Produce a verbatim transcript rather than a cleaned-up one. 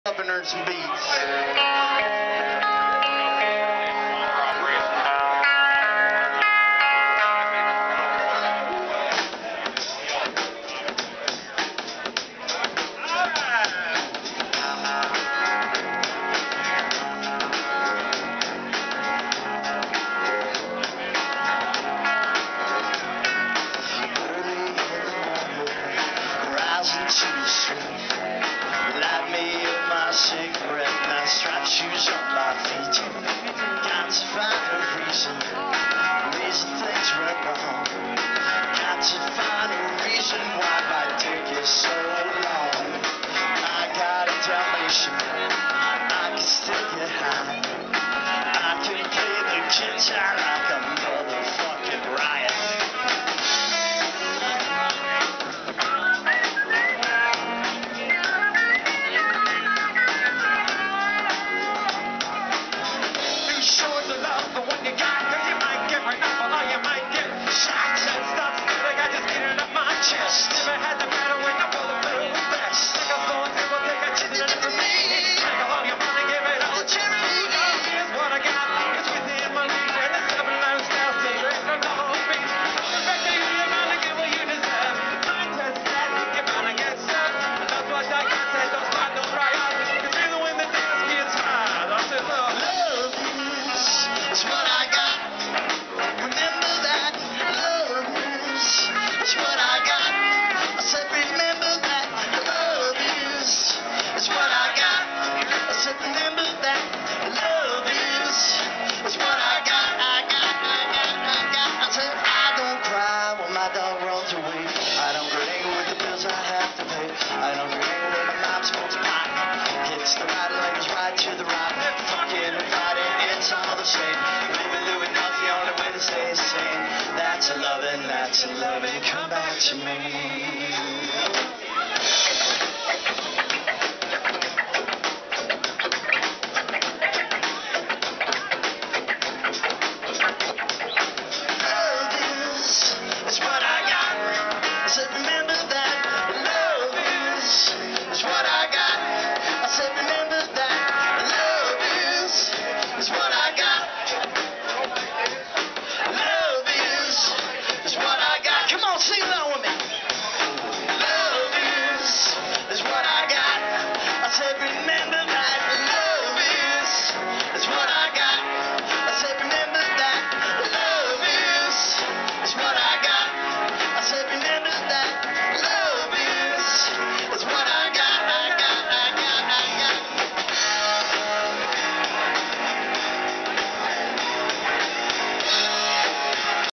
Up and earn some beats. Rising to the street, light me up my cigarette, my striped shoes on my feet. Got to find a reason, reason things went wrong. Got to find a reason why my dick is so long. I got a Dalmatian, I can still get high. I can play the guitar like a motherfucking riot. Never had the battle when I pull the middle of best. Like a phone table, take a chance and for me. Take all your money, give it all to charity. Here's what I got, it's within my reach. And the seven lifestyle secret, no double speech. The fact that you're gonna get what you deserve. Mind test that, you're gonna get served. And that's what I got said, don't start no riot. Cause even when the dance gets hard, I said, love, love is, is what I got. Remember that, love is, is what I got. Remember that love is, is what I got. I said, remember that love is, is what I got. I got, I got, I got. I said, I don't cry when my dog runs away. I don't gringle with the bills I have to pay. I don't gringle when my mom smokes pot. Hits the right leg is right to the right. Fucking and fighting, it's all the same. Living, doing nothing, the only way to stay sane. That's a loving, that's a loving. Come back to me.